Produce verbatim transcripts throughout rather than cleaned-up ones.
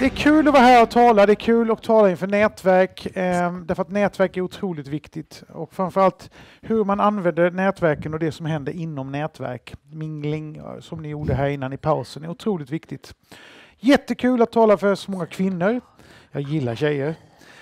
Det är kul att vara här och tala, det är kul att tala inför nätverk, eh, därför att nätverk är otroligt viktigt. Och framförallt hur man använder nätverken och det som händer inom nätverk. Mingling, som ni gjorde här innan i pausen, är otroligt viktigt. Jättekul att tala för så många kvinnor. Jag gillar tjejer.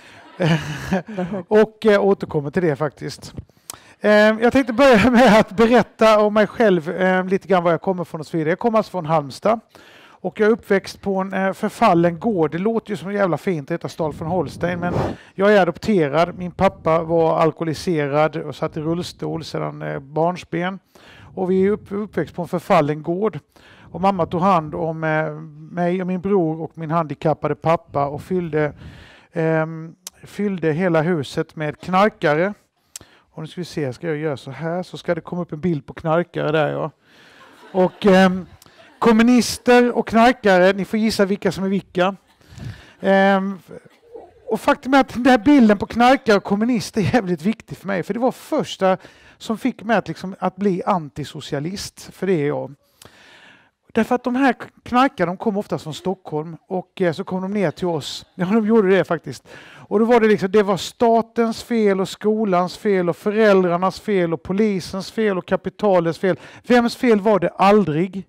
och eh, återkommer till det faktiskt. Eh, jag tänkte börja med att berätta om mig själv, eh, lite grann var jag kommer från och så vidare. Jag kommer alltså från Halmstad. Och jag är uppväxt på en eh, förfallen gård. Det låter ju som jävla fint, det heter Stad från Holstein. Men jag är adopterad. Min pappa var alkoholiserad och satt i rullstol sedan eh, barnsben. Och vi är upp, uppväxt på en förfallen gård. Och mamma tog hand om eh, mig och min bror och min handikappade pappa. Och fyllde, eh, fyllde hela huset med knarkare. Och nu ska vi se, ska jag göra så här så ska det komma upp en bild på knarkare där. Ja. Och... Eh, kommunister och knarkare, ni får gissa vilka som är vilka. Ehm, och faktum är att den där bilden på knarkare och kommunister är jävligt viktig för mig. För det var första som fick mig att, liksom, att bli antisocialist, för det är jag. Därför att de här knarkarna, de kom oftast från Stockholm och eh, så kom de ner till oss. Ja, de gjorde det faktiskt. Och då var det liksom, det var statens fel och skolans fel och föräldrarnas fel och polisens fel och kapitalets fel. Vems fel var det aldrig?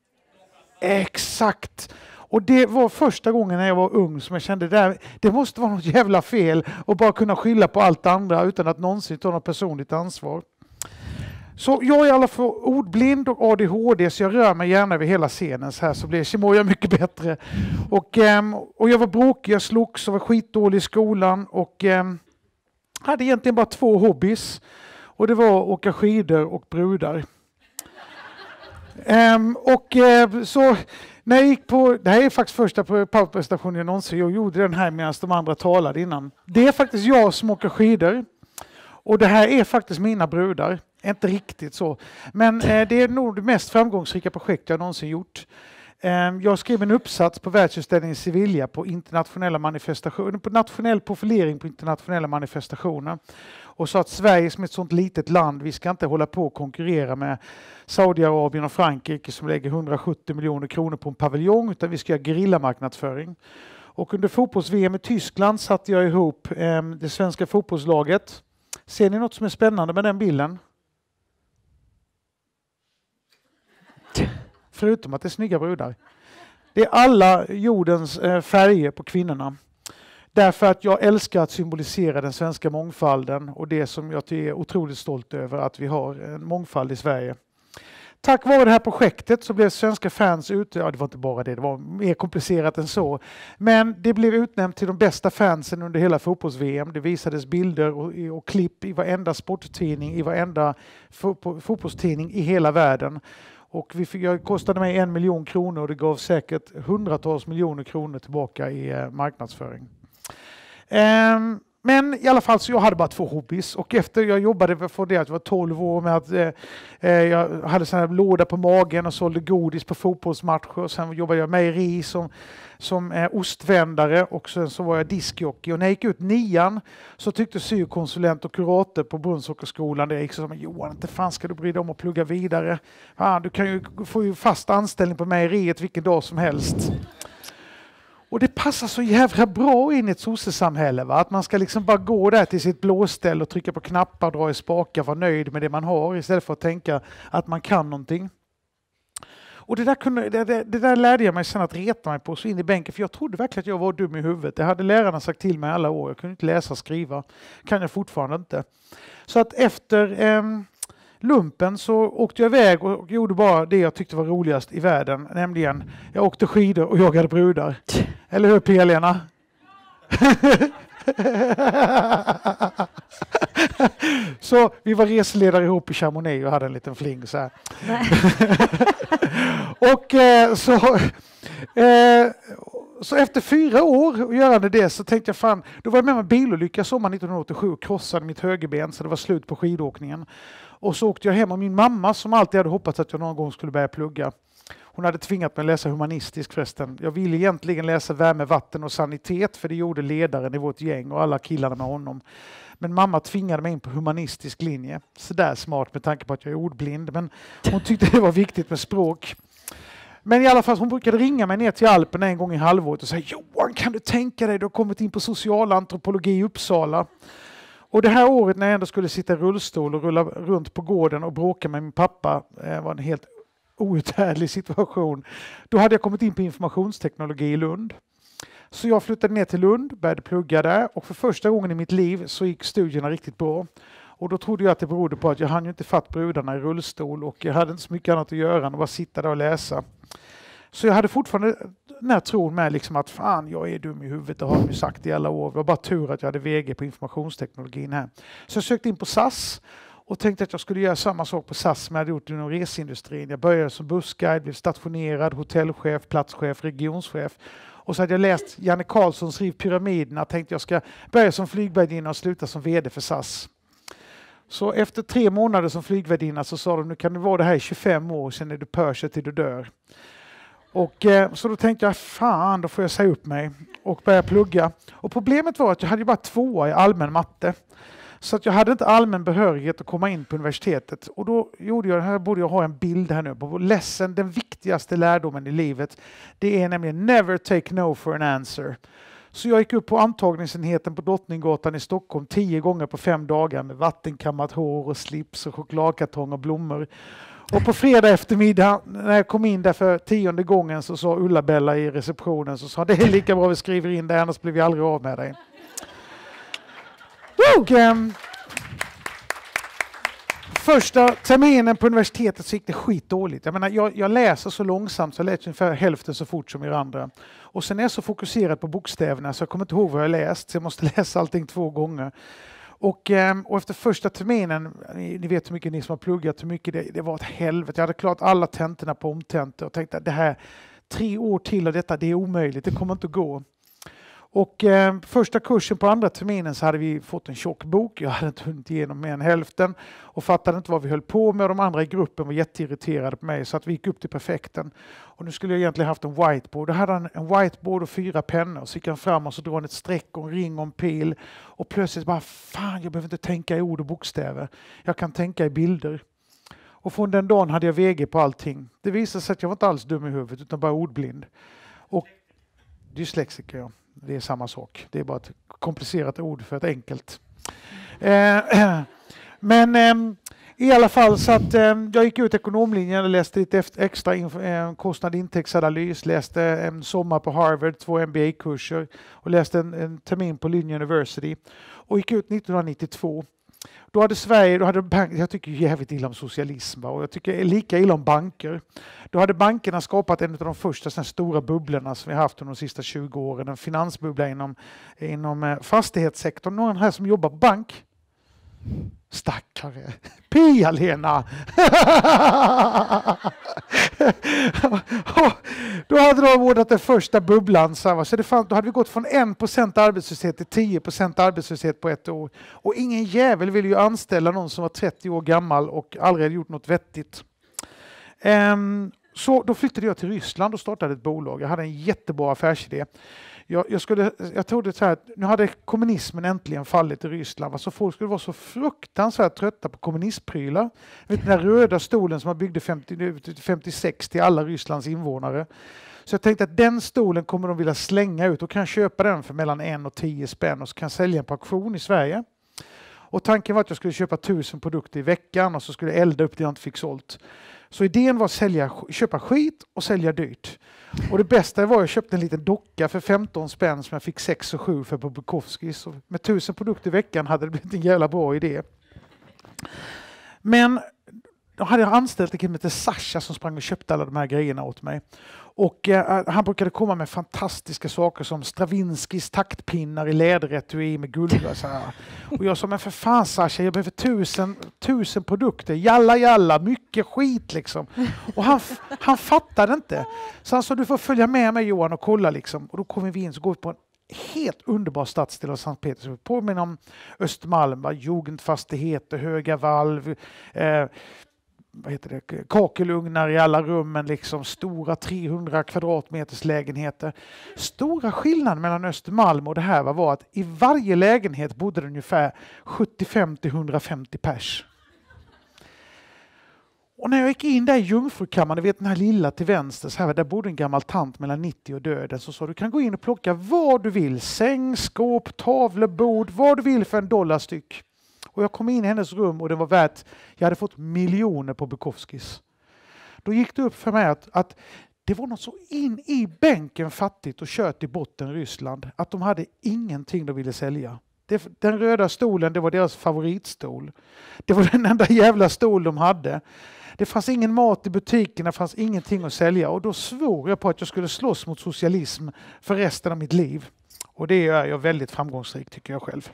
Exakt. Och det var första gången när jag var ung som jag kände där, det måste vara något jävla fel och bara kunna skylla på allt andra utan att någonsin ta något personligt ansvar. Så jag är i alla fall ordblind och A D H D så jag rör mig gärna över hela scenen så här så blir mår jag mycket bättre. Och, och jag var bråkig, jag slogs och var skitdålig i skolan och hade egentligen bara två hobbies och det var att åka skidor och brudar. Um, och uh, så när jag gick på, det här är faktiskt första powerprestationen jag någonsin jag gjorde den här medan de andra talade innan. Det är faktiskt jag som åker skidor och det här är faktiskt mina brudar, inte riktigt så. Men uh, det är nog det mest framgångsrika projekt jag någonsin gjort. Um, jag skrev en uppsats på världsutställningen i Sevilla på internationella manifestationer, på nationell profilering på internationella manifestationer. Och sa att Sverige som ett sånt litet land, vi ska inte hålla på och konkurrera med Saudiarabien och Frankrike som lägger hundrasjuttio miljoner kronor på en paviljong, utan vi ska göra gerillamarknadsföring. Och under fotbolls-V M i Tyskland satte jag ihop eh, det svenska fotbollslaget. Ser ni något som är spännande med den bilden? Förutom att det är snygga brudar. Det är alla jordens eh, färger på kvinnorna. Därför att jag älskar att symbolisera den svenska mångfalden och det som jag är otroligt stolt över att vi har en mångfald i Sverige. Tack vare det här projektet så blev svenska fans ute, ja det var inte bara det, det var mer komplicerat än så. Men det blev utnämnt till de bästa fansen under hela fotbolls-V M. Det visades bilder och, och klipp i varenda sporttidning, i varenda fo- fotbollstidning i hela världen. Och vi fick, jag kostade mig en miljon kronor och det gav säkert hundratals miljoner kronor tillbaka i eh, marknadsföring. Um, men i alla fall så jag hade bara två hobbies och efter jag jobbade för det att jag var tolv år med att eh, jag hade sån här låda på magen och sålde godis på fotbollsmatcher och sen jobbade jag mejeri som, som eh, ostvändare och sen så var jag diskjockey och när jag gick ut nian så tyckte syokonsulent och kurator på Brunnsåkerskolan, det gick så som Johan, inte fan ska du bry dig om att plugga vidare. Ah, du kan ju få ju fast anställning på mejeriet vilken dag som helst. Och det passar så jävla bra in i ett sossesamhälle, va? Att man ska liksom bara gå där till sitt blåställ och trycka på knappar, dra i spakar, vara nöjd med det man har istället för att tänka att man kan någonting. Och det där, kunde, det, det, det där lärde jag mig sen att reta mig på så in i bänken, för jag trodde verkligen att jag var dum i huvudet. Det hade lärarna sagt till mig alla år, jag kunde inte läsa och skriva, kan jag fortfarande inte. Så att efter eh, lumpen så åkte jag iväg och gjorde bara det jag tyckte var roligast i världen, nämligen jag åkte skidor och jagade brudar. Eller hur Pia-Lena? Så vi var reseledare ihop i Chamonix och hade en liten fling så här. och eh, så, eh, så efter fyra år och görande det så tänkte jag fan, då var jag med med bilolycka sommar nittonhundraåttiosju och krossade mitt högerben så det var slut på skidåkningen. Och så åkte jag hem och min mamma som alltid hade hoppats att jag någon gång skulle börja plugga. Hon hade tvingat mig att läsa humanistisk förresten. Jag ville egentligen läsa värme, vatten och sanitet för det gjorde ledaren i vårt gäng och alla killarna med honom. Men mamma tvingade mig in på humanistisk linje. Så där smart med tanke på att jag är ordblind. Men hon tyckte det var viktigt med språk. Men i alla fall, hon brukade ringa mig ner till Alpen en gång i halvåret och säga Johan, kan du tänka dig, du har kommit in på socialantropologi i Uppsala. Och det här året när jag ändå skulle sitta i rullstol och rulla runt på gården och bråka med min pappa, eh, var en helt outhärdlig situation. Då hade jag kommit in på informationsteknologi i Lund. Så jag flyttade ner till Lund, började plugga där och för första gången i mitt liv så gick studierna riktigt bra. Och då trodde jag att det berodde på att jag hann ju inte fatt brudarna i rullstol och jag hade inte så mycket annat att göra än att bara sitta där och läsa. Så jag hade fortfarande den här tron med liksom att fan, jag är dum i huvudet, och har jag sagt i alla år. Det var bara tur att jag hade V G på informationsteknologin här. Så jag sökte in på S A S och tänkte att jag skulle göra samma sak på S A S som jag hade gjort inom reseindustrin. Jag började som bussguide, blev stationerad, hotellchef, platschef, regionschef. Och så hade jag läst Janne Karlssons Riv pyramiderna, tänkte jag ska börja som flygvärdinna och sluta som vd för S A S. Så efter tre månader som flygvärdinna så sa de, nu kan du vara det här i tjugofem år, sen är du pörser till du dör. Och eh, så då tänkte jag, fan, då får jag säga upp mig och börja plugga. Och problemet var att jag hade bara tvåa i allmän matte. Så att jag hade inte allmän behörighet att komma in på universitetet. Och då gjorde jag, här borde jag ha en bild här nu på ledsen, den viktigaste lärdomen i livet. Det är nämligen never take no for an answer. Så jag gick upp på antagningsenheten på Drottninggatan i Stockholm tio gånger på fem dagar med vattenkammat hår och slips och chokladkartong och blommor. Och på fredag eftermiddag när jag kom in där för tionde gången så sa Ulla-Bella i receptionen, så sa det är lika bra vi skriver in det, annars blir vi aldrig av med dig. Och, um, första terminen på universitetet så gick det skitdåligt. Jag menar, jag, jag läser så långsamt så jag läser ungefär hälften så fort som er andra. Och sen är jag så fokuserad på bokstäverna så jag kommer inte ihåg vad jag läst, så jag måste läsa allting två gånger. Och, och efter första terminen, ni vet hur mycket ni som har pluggat, hur mycket det, det var ett helvete. Jag hade klarat alla tentorna på omtentor och tänkte att det här, tre år till och detta, det är omöjligt, det kommer inte att gå. Och eh, första kursen på andra terminen så hade vi fått en tjock bok. Jag hade inte hunnit igenom mer än hälften och fattade inte vad vi höll på med. Och de andra i gruppen var jätteirriterade på mig så att vi gick upp till prefekten. Och nu skulle jag egentligen haft en whiteboard. Då hade han en whiteboard och fyra pennor. Så gick han fram och så drog han ett streck och en ring och en pil. Och plötsligt bara, fan, jag behöver inte tänka i ord och bokstäver. Jag kan tänka i bilder. Och från den dagen hade jag V G på allting. Det visade sig att jag var inte alls dum i huvudet utan bara ordblind. Och dyslexiker. Det är samma sak. Det är bara ett komplicerat ord för ett enkelt. Eh, men eh, i alla fall så att eh, jag gick ut ekonomlinjen och läste lite extra eh, kostnad intäktsanalys, läste en sommar på Harvard, två M B A-kurser och läste en, en termin på Lynn University och gick ut nittonhundranittiotvå. Då hade Sverige, då hade bank, jag tycker jävligt illa om socialism och jag tycker lika illa om banker. Då hade bankerna skapat en av de första såna stora bubblorna som vi har haft under de sista tjugo åren. En finansbubbla inom, inom fastighetssektorn. Någon här som jobbar på bank? Stackare. Pia-Lena! Då hade de ordnat den första bubblan. Så det fann, då hade vi gått från en procent arbetslöshet till tio procent arbetslöshet på ett år. Och ingen jävel ville ju anställa någon som var trettio år gammal och aldrig hade gjort något vettigt. Um, så då flyttade jag till Ryssland och startade ett bolag. Jag hade en jättebra affärsidé. Jag, jag, skulle, jag trodde så här, nu hade kommunismen äntligen fallit i Ryssland. Alltså folk skulle vara så fruktansvärt trötta på kommunistprylar. Vet, den där röda stolen som man byggde femtio, femtiosex till alla Rysslands invånare. Så jag tänkte att den stolen kommer de vilja slänga ut och kan köpa den för mellan en och tio spänn och så kan jag sälja den på auktion i Sverige. Och tanken var att jag skulle köpa tusen produkter i veckan och så skulle jag elda upp det jag inte fick sålt. Så idén var att sälja, köpa skit och sälja dyrt. Och det bästa var att jag köpte en liten docka för femton spänn som jag fick sex och sju för på Bukowskis. Och med tusen produkter i veckan hade det blivit en jävla bra idé. Men då hade jag anställt en kille som heter Sasha som sprang och köpte alla de här grejerna åt mig. Och eh, han brukade komma med fantastiska saker som Stravinskys taktpinnar i läderetui med guld. Och, så här. Och jag sa, men för fan Sasha, jag behöver tusen, tusen produkter. Jalla jalla, mycket skit liksom. Och han, han fattade inte. Så han sa, du får följa med mig Johan och kolla liksom. Och då kommer vi in så går vi på en helt underbar stadsdel av Sankt Petersburg. Påminner om Östermalm, Jugendfastigheter, höga valv, eh, vad heter det, kakelugnar i alla rummen, liksom stora trehundra kvadratmeters lägenheter. Stora skillnaden mellan Östermalm och det här var, var att i varje lägenhet bodde det ungefär sjuttiofem till hundrafemtio pers. Och när jag gick in där i jungfrukammaren, du vet den här lilla till vänster, så här, där bodde en gammal tant mellan nittio och döden, så sa du kan gå in och plocka vad du vill, säng, skåp, tavlor, bord, vad du vill för en dollar styck. Och jag kom in i hennes rum och det var värt, jag hade fått miljoner på Bukowskis. Då gick det upp för mig att, att det var något så in i bänken fattigt och kört i botten Ryssland, att de hade ingenting de ville sälja. Det, den röda stolen, det var deras favoritstol. Det var den enda jävla stol de hade. Det fanns ingen mat i butikerna, det fanns ingenting att sälja. Och då svor jag på att jag skulle slåss mot socialism för resten av mitt liv. Och det är jag väldigt framgångsrik, tycker jag själv.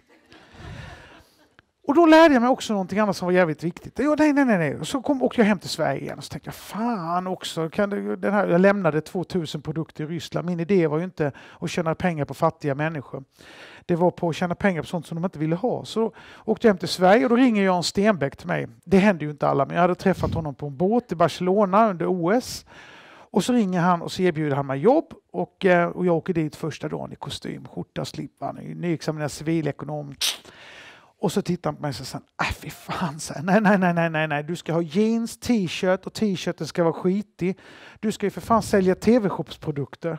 Och då lärde jag mig också någonting annat som var jävligt viktigt. Jo, nej, nej, nej, nej. Och så kom, åkte jag hem till Sverige igen och så tänkte jag, fan också. Kan det, den här, jag lämnade tvåtusen produkter i Ryssland. Min idé var ju inte att tjäna pengar på fattiga människor. Det var på att tjäna pengar på sånt som de inte ville ha. Så åkte jag hem till Sverige och då ringer Jan Stenbeck till mig. Det hände ju inte alla, men jag hade träffat honom på en båt i Barcelona under O S. Och så ringer han och så erbjuder han mig jobb och, och jag åker dit första dagen i kostym, skjorta, slippa, nyexaminerad civilekonom. Och så tittar han på mig och säger, äh fy fan, så här, nej, nej, nej, nej, nej, nej, du ska ha jeans, t-shirt och t-shirten ska vara skitig. Du ska ju för fan sälja tv-shopsprodukter.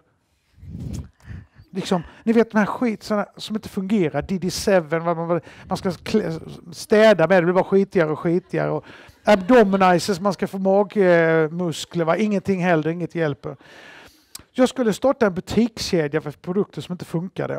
Liksom, ni vet de här skit såna, som inte fungerar, D D sju, man, man ska städa med, det blir bara skitigare och skitigare. Och abdominizers, man ska få magmuskler, va? Ingenting heller, inget hjälper. Jag skulle starta en butikskedja för produkter som inte funkade.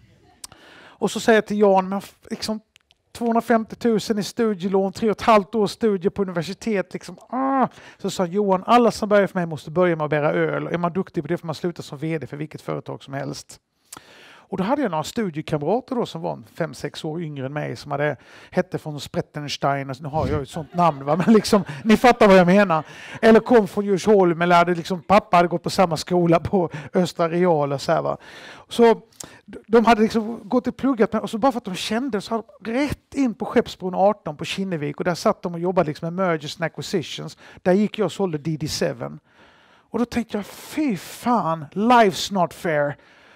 Och så säger jag till Jan, men liksom tvåhundrafemtio tusen i studielån, tre och ett halvt års studier på universitet. Liksom, ah. Så sa Johan, alla som börjar för mig måste börja med att bära öl. Är man duktig på det får man sluta som vd för vilket företag som helst. Och då hade jag några studiekamrater då som var fem sex år yngre än mig som hade, hette från Sprettenstein, och nu har jag ett sånt namn, va? Men liksom, ni fattar vad jag menar. Eller kom från Djursholm, eller hade liksom, pappa hade gått på samma skola på Östra Real och så här, va. Så de hade liksom gått och pluggat med, och så bara för att de kände så hade de rätt in på Skeppsbron arton på Kinnevik, och där satt de och jobbade liksom med mergers and acquisitions. Där gick jag och sålde D D sju. Och då tänkte jag, fy fan, life's not fair.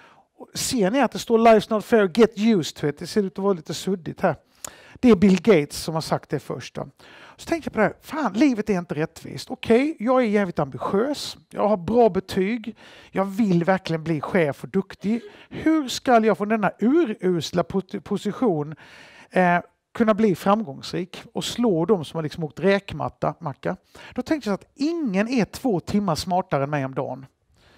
Ser ni att det står Life's not fair, get used to it? Det ser ut att vara lite suddigt här. Det är Bill Gates som har sagt det först. Då. Så tänkte jag på det här, fan, livet är inte rättvist. Okej, okay, jag är jävligt ambitiös, jag har bra betyg, jag vill verkligen bli chef och duktig. Hur ska jag från denna urusla position eh, kunna bli framgångsrik och slå dem som har liksom åkt räkmatta, macka? Då tänkte jag att ingen är två timmar smartare än mig om dagen.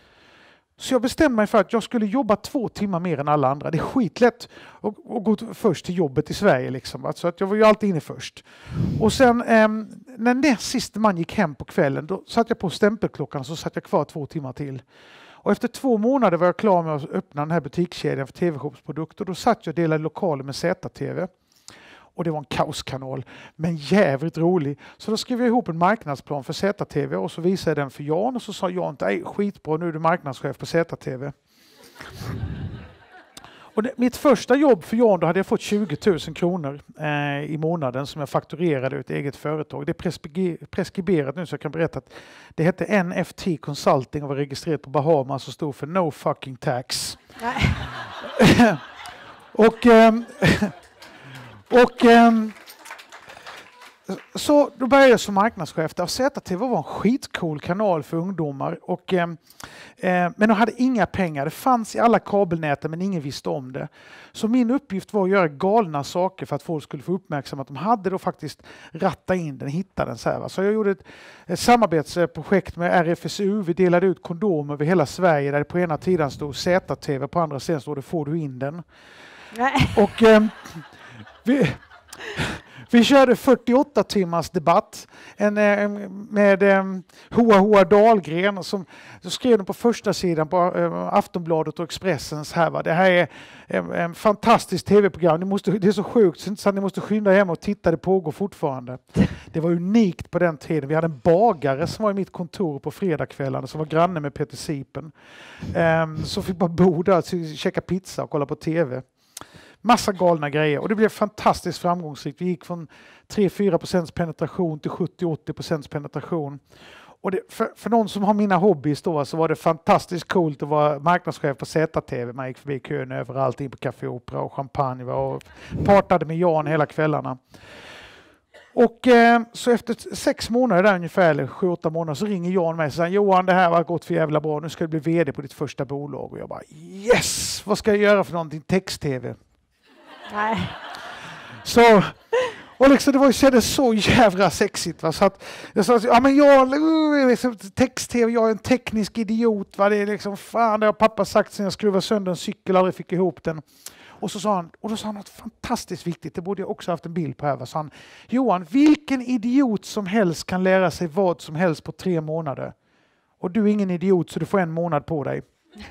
Så jag bestämde mig för att jag skulle jobba två timmar mer än alla andra. Det är skitlätt att, att gå först till jobbet i Sverige. Liksom. Alltså att jag var ju alltid inne först. Och sen eh, när näst sista man gick hem på kvällen, då satt jag på stämpelklockan och så satt jag kvar två timmar till. Och efter två månader var jag klar med att öppna den här butikskedjan för tv-shopsprodukter. Då satt jag och delade lokaler med Z T V. Och det var en kaoskanal, men jävligt rolig. Så då skrev jag ihop en marknadsplan för Z T V och så visade jag den för Jan. Och så sa Jan, nej skitbra, nu är du marknadschef på Z T V. Och det, mitt första jobb för Jan, då hade jag fått tjugo tusen kronor eh, i månaden som jag fakturerade ut eget företag. Det är preskriberat nu så jag kan berätta att det hette N F T Consulting och var registrerat på Bahamas och stod för No Fucking Tax. och... Eh, Och ähm, så då började jag som marknadschef där. Z T V var en skitcool kanal för ungdomar. Och, ähm, äh, men de hade inga pengar. Det fanns i alla kabelnäten men ingen visste om det. Så min uppgift var att göra galna saker för att folk skulle få uppmärksamma att de hade då faktiskt ratta in den, hitta den. Så, här, så jag gjorde ett, ett samarbetsprojekt med R F S U. Vi delade ut kondomer över hela Sverige där det på ena sidan stod Z T V, på andra sidan stod det får du in den. Nej. Och... Ähm, Vi, vi körde fyrtioåtta timmars debatt en, med um, Hoa Hoa Dahlgren som så skrev de på första sidan på uh, Aftonbladet och Expressens här. Va? Det här är en, en fantastiskt tv-program. Ni måste, det är så sjukt så att ni måste skynda hem och titta, det pågår fortfarande. Det var unikt på den tiden. Vi hade en bagare som var i mitt kontor på fredagskvällarna som var granne med Peter Sipen. Um, så fick bara bo där, käka pizza och kolla på tv. Massa galna grejer och det blev fantastiskt framgångsrikt. Vi gick från tre till fyra procent penetration till sjuttio till åttio procent penetration. Och det, för, för någon som har mina hobbys då så var det fantastiskt coolt att vara marknadschef på Z T V. Man gick förbi kön överallt, in på Café Opera och champagne och partade med Jan hela kvällarna. Och eh, så efter sex månader där ungefär, eller sju, åtta månader, så ringer Jan mig och säger Johan, det här har gått för jävla bra, nu ska du bli vd på ditt första bolag. Och jag bara yes, vad ska jag göra för någonting? Text-tv. Nej. Så, och liksom, det var ju kändes så jävla sexigt. Va? Så att jag sa, ja men jag, liksom, text-tv, jag är en teknisk idiot. Va? Det är liksom, fan, det har pappa sagt sen jag skruvade sönder en cykel och aldrig fick ihop den. Och, så sa han, och då sa han något fantastiskt viktigt, det borde jag också haft en bild på här. Va? Så han, Johan, vilken idiot som helst kan lära sig vad som helst på tre månader. Och du är ingen idiot så du får en månad på dig.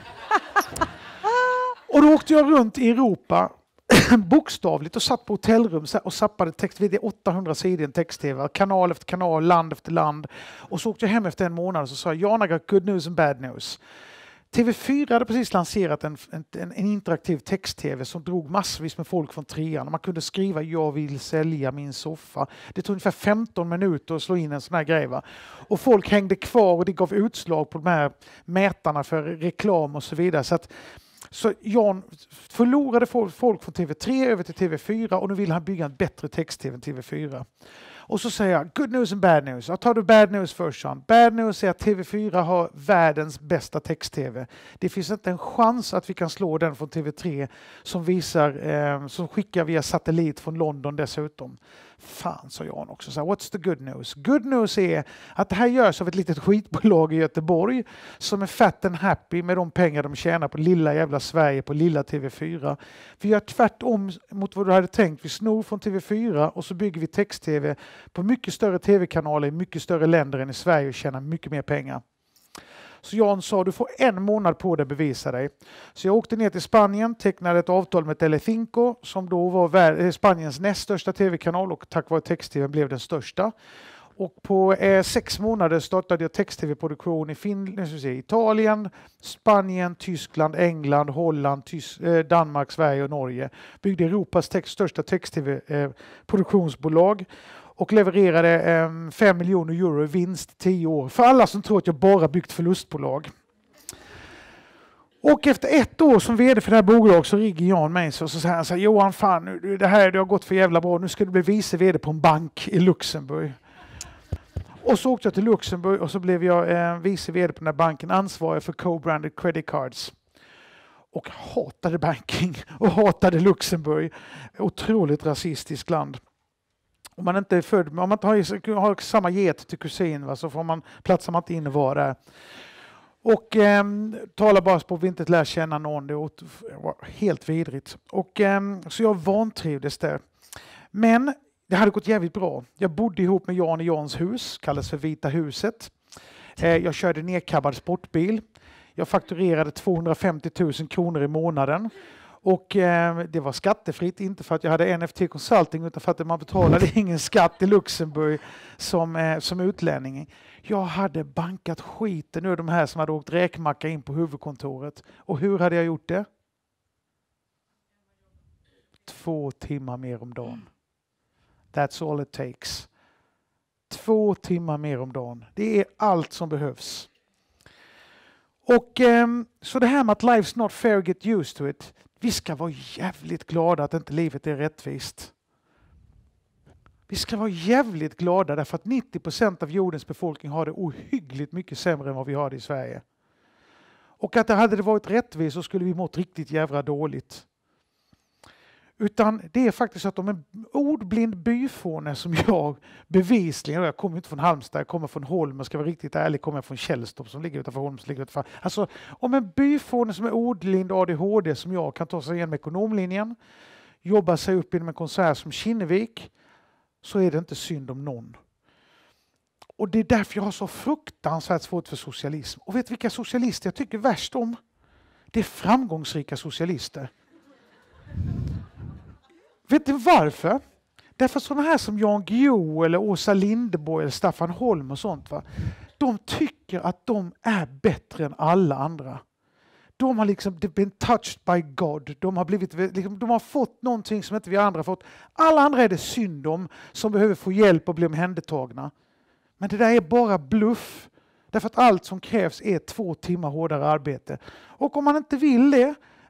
Och då åkte jag runt i Europa bokstavligt och satt på hotellrum och zappade text. Det är åttahundra sidor en text-tv, kanal efter kanal, land efter land. Och så åkte jag hem efter en månad och så sa jag, I got good news and bad news. T V fyra hade precis lanserat en, en, en interaktiv text-tv som drog massvis med folk från trean. Man kunde skriva jag vill sälja min soffa. Det tog ungefär femton minuter att slå in en sån här grej. Va? Och folk hängde kvar och det gav utslag på de här mätarna för reklam och så vidare. Så att Så Jan förlorade folk från T V tre över till T V fyra och nu vill han bygga en bättre text-tv än T V fyra. Och så säger jag, good news and bad news. Jag tar du bad news först, Sean. Bad news är att T V fyra har världens bästa text-tv. Det finns inte en chans att vi kan slå den från T V tre som visar, eh, som skickar via satellit från London dessutom. Fan, sa Jan också. Så här, what's the good news? Good news är att det här görs av ett litet skitbolag i Göteborg som är fat and happy med de pengar de tjänar på lilla jävla Sverige, på lilla T V fyra. Vi gör tvärtom mot vad du hade tänkt. Vi snor från T V fyra och så bygger vi text-tv på mycket större tv-kanaler i mycket större länder än i Sverige och tjänar mycket mer pengar. Så Jan sa, du får en månad på dig att bevisa dig. Så jag åkte ner till Spanien, tecknade ett avtal med Telecinco som då var Spaniens näst största tv-kanal och tack vare text-tv blev den största. Och på eh, sex månader startade jag text-tv-produktion i Finland, Italien, Spanien, Tyskland, England, Holland, Tys- eh, Danmark, Sverige och Norge. Byggde Europas text- största text-tv-produktionsbolag. Eh, och levererade eh, fem miljoner euro i vinst tio år. För alla som tror att jag bara byggt förlustbolag. Och efter ett år som vd för det här bolaget så ringer Jan mig och så säger han så här, Johan, fan, det här det har gått för jävla bra. Nu ska du bli vice vd på en bank i Luxemburg. Och så åkte jag till Luxemburg och så blev jag eh, vice vd på den här banken, ansvarig för co-branded credit cards. Och hatade banking och hatade Luxemburg. Otroligt rasistiskt land. Om man inte är född, om man inte har, har samma get till kusin, va, så får man, platsar man inte in och vara där. Och eh, talar bara på att vi inte lär känna någon. Det var helt vidrigt. Och, eh, så jag vantrivdes där. Men det hade gått jävligt bra. Jag bodde ihop med Jan i Jans hus, kallas för Vita huset. Eh, jag körde nedkabbad sportbil. Jag fakturerade tvåhundrafemtio tusen kronor i månaden. Och eh, det var skattefritt, inte för att jag hade N F T Consulting utan för att man betalade ingen skatt i Luxemburg som, eh, som utlänning. Jag hade bankat skiten ur de här som hade åkt räkmacka in på huvudkontoret. Och hur hade jag gjort det? Två timmar mer om dagen. That's all it takes. Två timmar mer om dagen. Det är allt som behövs. Och eh, så det här med att life's not fair, get used to it. Vi ska vara jävligt glada att inte livet är rättvist. Vi ska vara jävligt glada därför att nittio procent av jordens befolkning har det ohyggligt mycket sämre än vad vi har det i Sverige. Och att det hade det varit rättvist så skulle vi mått riktigt jävla dåligt. Utan det är faktiskt så att om en ordblind byfåne som jag bevisligen, jag kommer inte från Halmstad, jag kommer från Holm och ska vara riktigt ärlig, kommer från Källstorp som ligger utanför Holm som ligger utanför. Alltså om en byfåne som är ordblind A D H D som jag kan ta sig igenom ekonomlinjen, jobba sig upp inom en konsert som Kinnevik, så är det inte synd om någon. Och det är därför jag har så fruktansvärt svårt för socialism. Och vet du vilka socialister jag tycker värst om? Det är framgångsrika socialister. Vet du varför? Därför sådana här som Jan Guillou eller Åsa Linderborg eller Staffan Holm och sånt, va? De tycker att de är bättre än alla andra. De har liksom been touched by God. De har, blivit, liksom, de har fått någonting som inte vi andra fått. Alla andra är det synd om som behöver få hjälp och bli omhändertagna. Men det där är bara bluff. Därför att allt som krävs är två timmar hårdare arbete. Och om man inte vill det,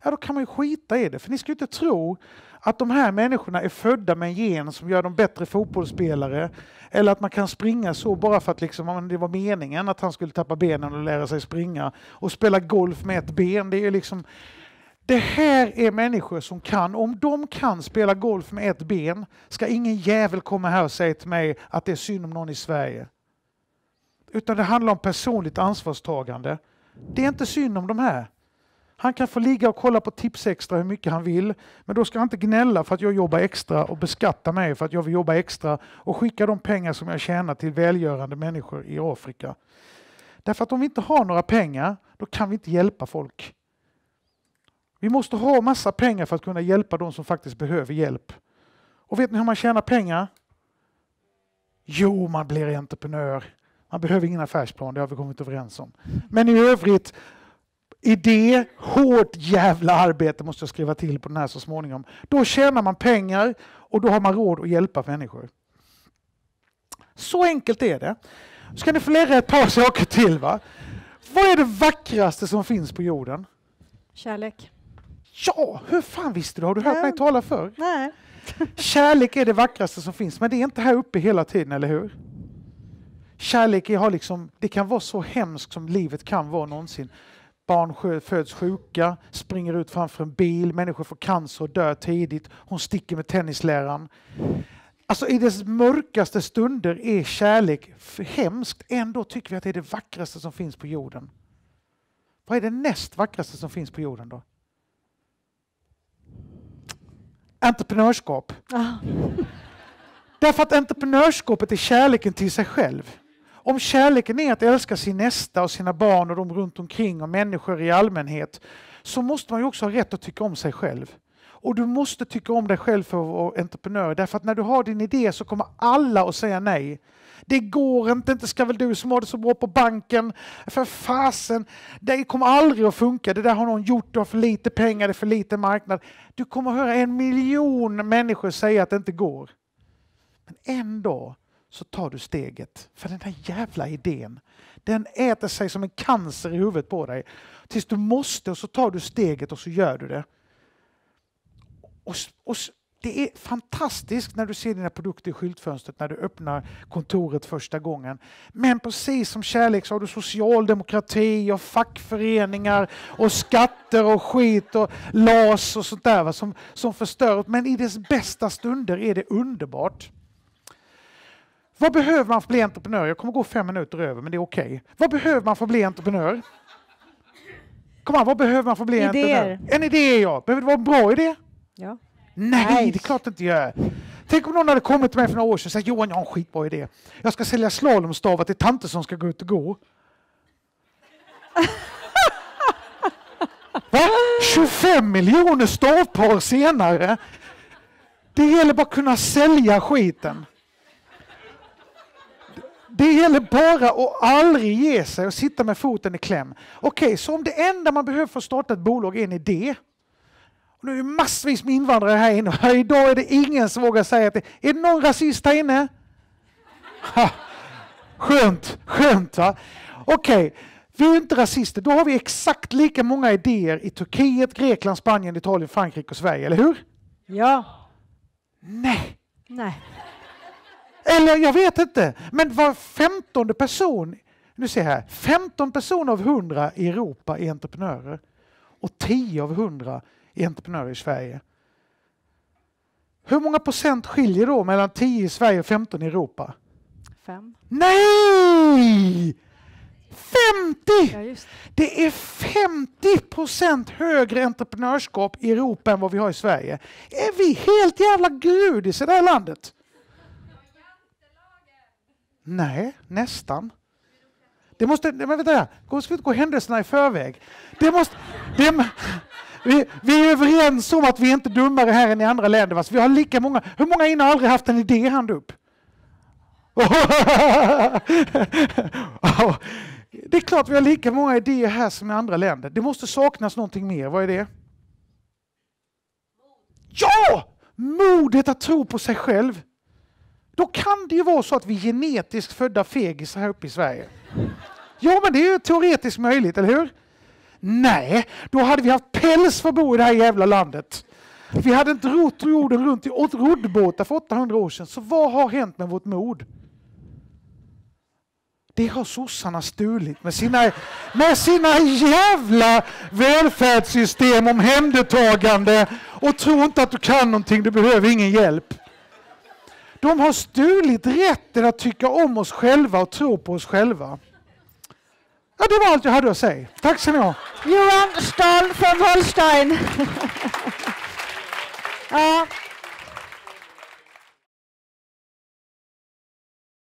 ja, då kan man ju skita i det. För ni ska ju inte tro att de här människorna är födda med en gen som gör dem bättre fotbollsspelare. Eller att man kan springa så bara för att liksom, det var meningen att han skulle tappa benen och lära sig springa. Och spela golf med ett ben. Det är liksom... Det här är människor som kan, om de kan spela golf med ett ben, ska ingen jävel komma här och säga till mig att det är synd om någon i Sverige. Utan det handlar om personligt ansvarstagande. Det är inte synd om de här. Han kan få ligga och kolla på Tips Extra hur mycket han vill, men då ska han inte gnälla för att jag jobbar extra och beskatta mig för att jag vill jobba extra och skicka de pengar som jag tjänar till välgörande människor i Afrika. Därför att om vi inte har några pengar, då kan vi inte hjälpa folk. Vi måste ha massa pengar för att kunna hjälpa de som faktiskt behöver hjälp. Och vet ni hur man tjänar pengar? Jo, man blir entreprenör. Man behöver ingen affärsplan, det har vi kommit överens om. Men i övrigt, idé, hårt jävla arbete måste jag skriva till på den här så småningom. Då tjänar man pengar och då har man råd att hjälpa människor. Så enkelt är det. Ska ni få lära ett par saker till, va? Vad är det vackraste som finns på jorden? Kärlek. Ja, hur fan visste du? Har du hört mig tala för? Nej. Kärlek är det vackraste som finns, men det är inte här uppe hela tiden, eller hur? Kärlek är, har liksom, det kan vara så hemskt som livet kan vara någonsin. Barn föds sjuka, springer ut framför en bil, människor får cancer och dör tidigt. Hon sticker med tennisläraren. Alltså i dess mörkaste stunder är kärlek hemskt. Ändå tycker vi att det är det vackraste som finns på jorden. Vad är det näst vackraste som finns på jorden då? Entreprenörskap. Ah. Därför att entreprenörskapet är kärleken till sig själv. Om kärleken är att älska sin nästa och sina barn och de runt omkring och människor i allmänhet, så måste man ju också ha rätt att tycka om sig själv. Och du måste tycka om dig själv för att vara entreprenör. Därför att när du har din idé så kommer alla att säga nej. Det går inte, inte ska väl du som har det så bra på banken. För fasen, det kommer aldrig att funka. Det där har någon gjort, du har för lite pengar, det är för lite marknad. Du kommer att höra en miljon människor säga att det inte går. Men ändå så tar du steget. För den här jävla idén, den äter sig som en cancer i huvudet på dig. Tills du måste, och så tar du steget och så gör du det. Och, och det är fantastiskt när du ser dina produkter i skyltfönstret, när du öppnar kontoret första gången. Men precis som kärlek så har du socialdemokrati och fackföreningar och skatter och skit och L A S och sånt där, va, som, som förstör. Men i dess bästa stunder är det underbart. Vad behöver man för att bli entreprenör? Jag kommer gå fem minuter över, men det är okej. Okay. Vad behöver man för att bli entreprenör? Kom on, vad behöver man för att bli Idéer. entreprenör? En idé, ja. Behöver det vara en bra idé? Ja. Nej, Nej, det är klart inte gör. Tänk om någon hade kommit till mig för några år sedan och sagt: Johan, jag har en skitbra idé. Jag ska sälja slalomstavar till tanter som ska gå ut och gå. Va? tjugofem miljoner stavpar senare. Det gäller bara att kunna sälja skiten. Det gäller bara att aldrig ge sig och sitta med foten i kläm. Okej, så om det enda man behöver för att starta ett bolag är en idé. Och nu är det massvis med invandrare här inne. Och idag är det ingen som vågar säga att det är det någon rasist här inne? Ha, skönt, skönt va? Okej, vi är inte rasister. Då har vi exakt lika många idéer i Turkiet, Grekland, Spanien, Italien, Frankrike och Sverige, eller hur? Ja. Nej. Nej. Eller jag vet inte, men var femtonde person, nu ser jag här, femton personer av hundra i Europa är entreprenörer och tio av hundra är entreprenörer i Sverige. Hur många procent skiljer då mellan tio i Sverige och femton i Europa? Fem. Nej! femtio! Ja, just. Det är femtio procent högre entreprenörskap i Europa än vad vi har i Sverige. Är vi helt jävla grudis i det här landet? Nej, nästan. Det måste, men vänta, gå ska vi inte gå händelserna i förväg. Det måste, det, vi, vi är överens om att vi är inte dummare här än i andra länder. Va? Vi har lika många. Hur många innan har aldrig haft en idé, hand upp? Det är klart vi har lika många idéer här som i andra länder. Det måste saknas någonting mer. Vad är det? Ja! Modet att tro på sig själv. Då kan det ju vara så att vi är genetiskt födda fegisar här uppe i Sverige. Ja, men det är ju teoretiskt möjligt, eller hur? Nej, då hade vi haft päls för att bo i det här jävla landet. Vi hade inte rott jorden runt i roddbåtar för åttahundra år sedan. Så vad har hänt med vårt mod? Det har sossarna stulit med sina, med sina jävla välfärdssystem, omhändertagande, och tro inte att du kan någonting, du behöver ingen hjälp. De har stulit rätten att tycka om oss själva och tro på oss själva. Ja, det var allt jag hade att säga. Tack så mycket. Johan Stahl från Holstein. Ja.